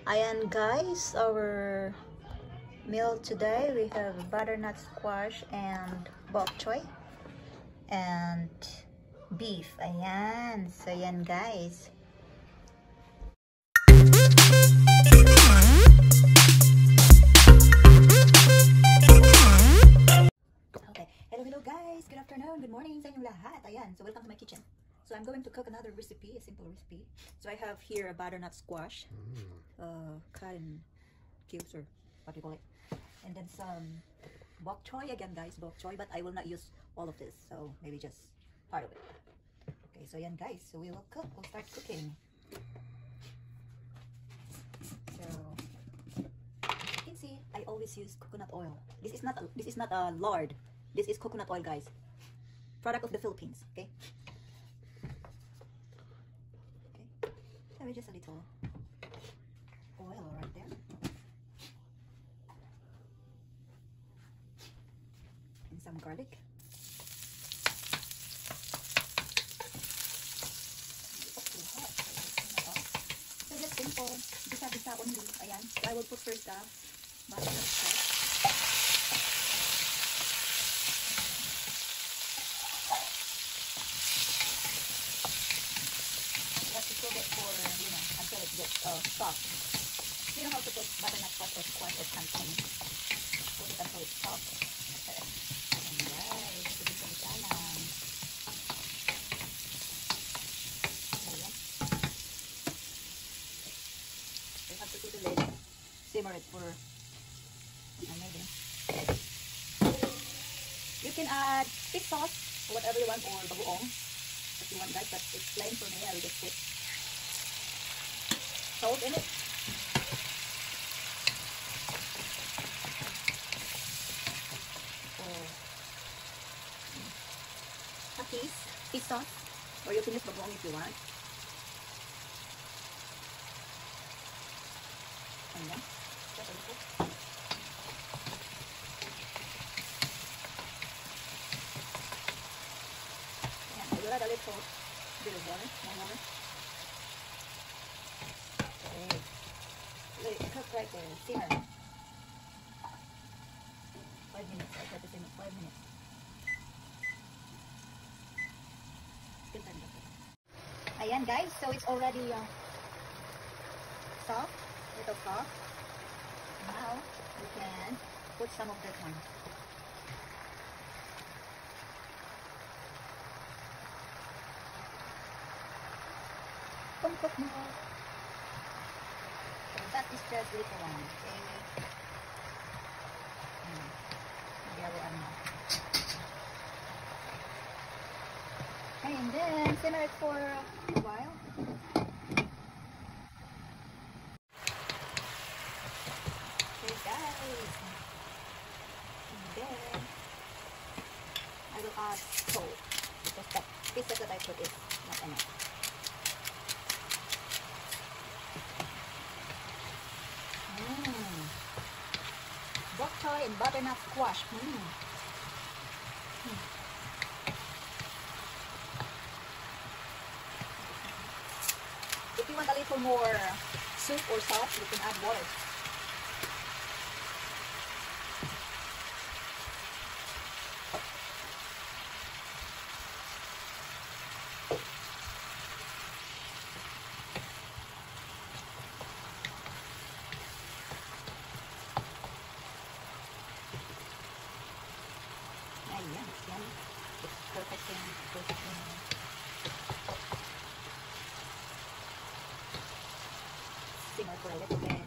Ayan guys, our meal today, we have butternut squash and bok choy and beef. Ayan, so yan guys. Okay, hello guys, good afternoon, good morning sa inyong lahat. Ayan, so welcome to my kitchen. So I'm going to cook another recipe, a simple recipe. So I have here a butternut squash, cut in cubes, or what do you call it? And then some bok choy again guys, bok choy, but I will not use all of this, so maybe just part of it. Okay, so yan guys, so we will cook, we'll start cooking. So you can see I always use coconut oil. This is not a lard. This is coconut oil guys, product of the Philippines. Okay. Just a little oil right there, and some garlic. So just simple, bisa-bisa only. Ayan. So I will put first the butternut squash. Cook it for, you know, until it gets soft. You don't have to put butternut squash or something. Put it until it's soft. Alright, so this is lang. Ayan. You have to put the lid, simmer it for maybe. You can add fish sauce or whatever you want, or bagoong if you want that, but it's plain for me. I will just put salt in it. Fish sauce, or you can use bagoong if you want. And then, just a little. And I will add a little bit of water, more water. Let it cook right there, simmer. 5 minutes, I try to simmer 5 minutes. Ayan guys, so it's already soft, little soft. Now we can put some of that one. Cook more. That is just little one, okay? Maybe I will add more. Okay, and then simmer it for a while. Okay guys, and then I will add salt, because that pieces that I put is not enough. Bok choy and butternut squash. If you want a little more soup or sauce, you can add water. Simmer for a little bit.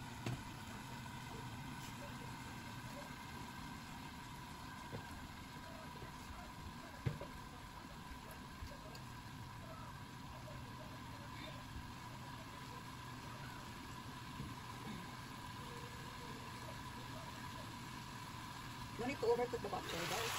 No need to overcook the bok choy, guys.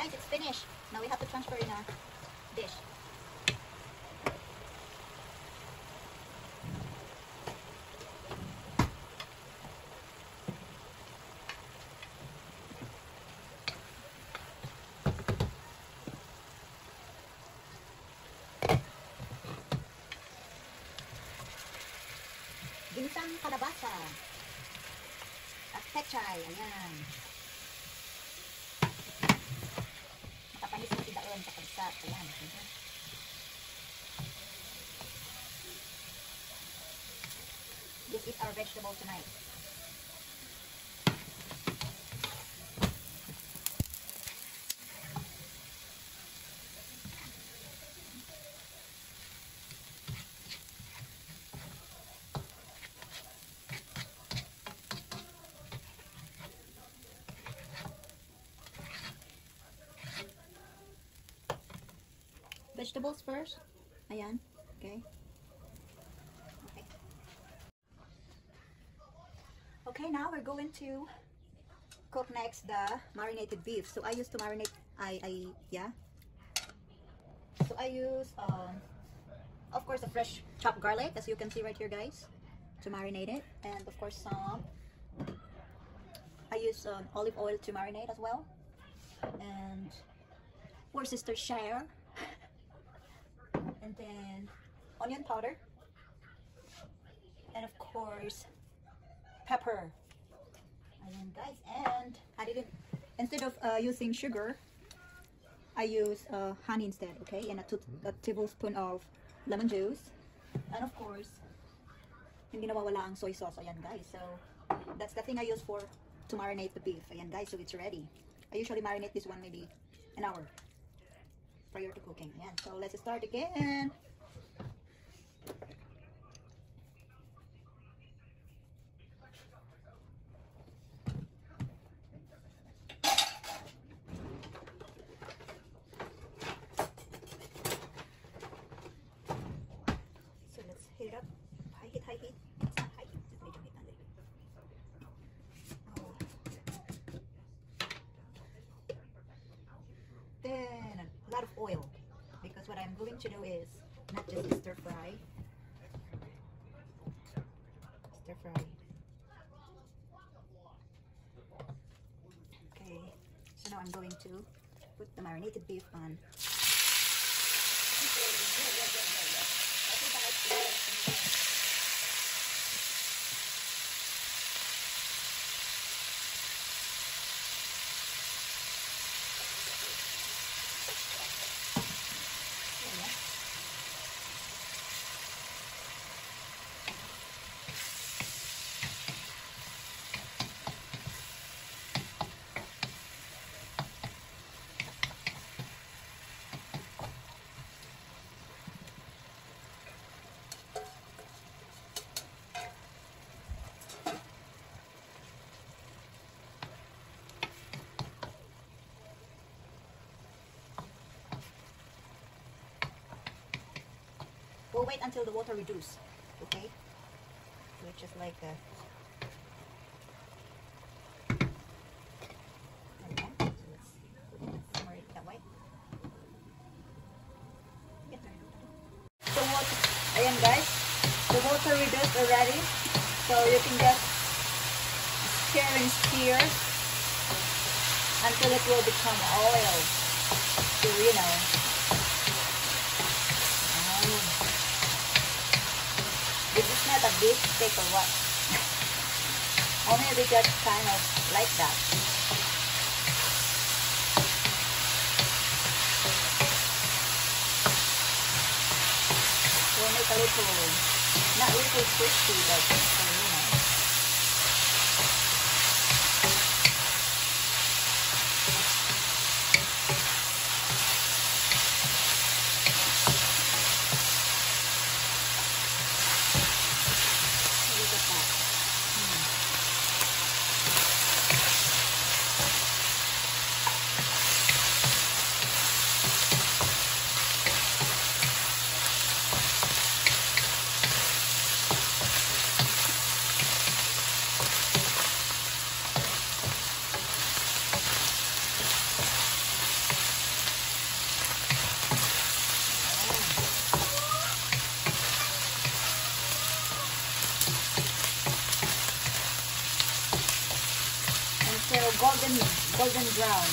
guys, it's finished. Now we have to transfer in a dish. Ginsang kalabasa at pechay, ayan. Makapanis mo si daon sa kalsat, ayan. This is our vegetable tonight. Vegetables first. Ayan. Okay. Okay, now we're going to cook next the marinated beef. So I used to marinate, So I use, of course, a fresh chopped garlic, as you can see right here, guys, to marinate it. And of course, I use olive oil to marinate as well. And Worcestershire. And then onion powder, and of course pepper. Ayan, guys, and I didn't, instead of using sugar, I use honey instead, okay, and a tablespoon of lemon juice, and of course hindi nawawala ang soy sauce. Ayan, guys, so that's the thing I use to marinate the beef. Ayan, guys, so it's ready. I usually marinate this one maybe an hour prior to cooking. Yeah, so let's start again. So let's heat it up. High heat, high heat. It's not high heat, just medium heat. Then a lot of oil, because what I'm going to do is not just stir fry. Okay, so now I'm going to put the marinated beef on. We'll wait until the water reduces, okay? So it's just like okay, so let's simmer it that way. So ayan, guys, the water reduced already, so you can just stir and stir until it will become oil. So this is not a big steak or what. Only we just kind of like that. We'll make a little, not little crispy, but golden brown.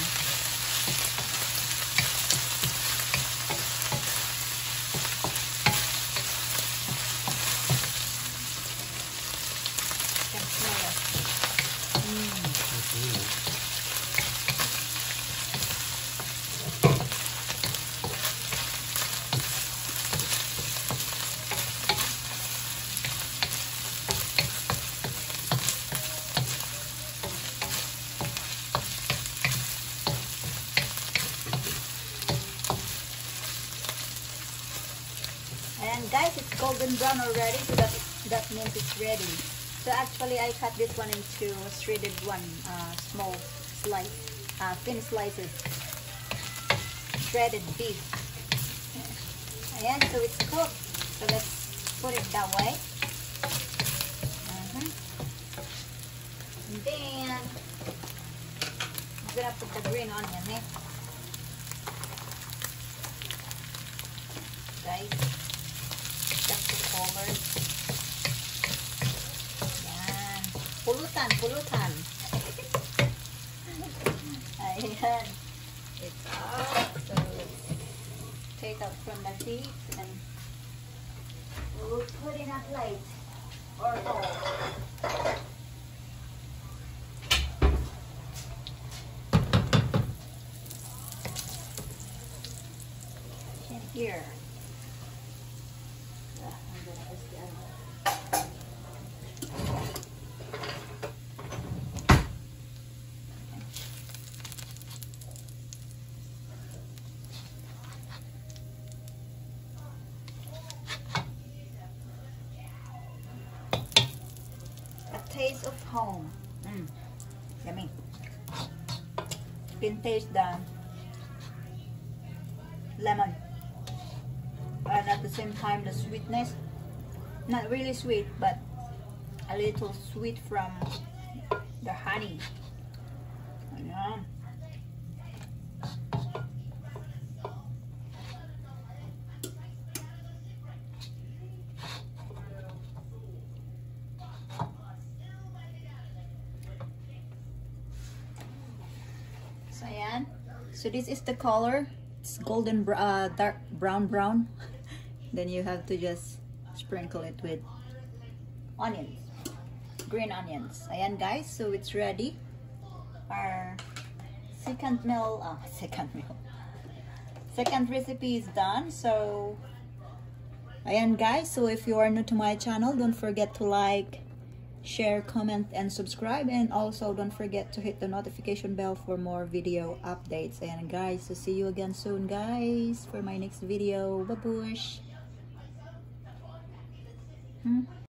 You can smell it. And guys, it's golden brown already, so that means it's ready. So actually, I cut this one into shredded one, small slice, thin slices, shredded beef. Ayan, so it's cooked. So let's put it that way. And then I'm gonna put the green onion, eh? Guys. Just the color. Yan. Pulutan. Ayan. It's out. So let's take out from the heat and we'll put in a plate or bowl. Here. Taste of home. Yummy. You can taste the lemon and at the same time the sweetness. Not really sweet, but a little sweet from the honey. Ayan. So ayan. So this is the color. It's golden dark brown. Then you have to just sprinkle it with onions, green onions. Ayan guys, so it's ready. Our second recipe is done. So ayan guys, so if you are new to my channel, don't forget to like, share, comment, and subscribe, and also don't forget to hit the notification bell for more video updates. And guys, so see you again soon guys for my next video. Babush.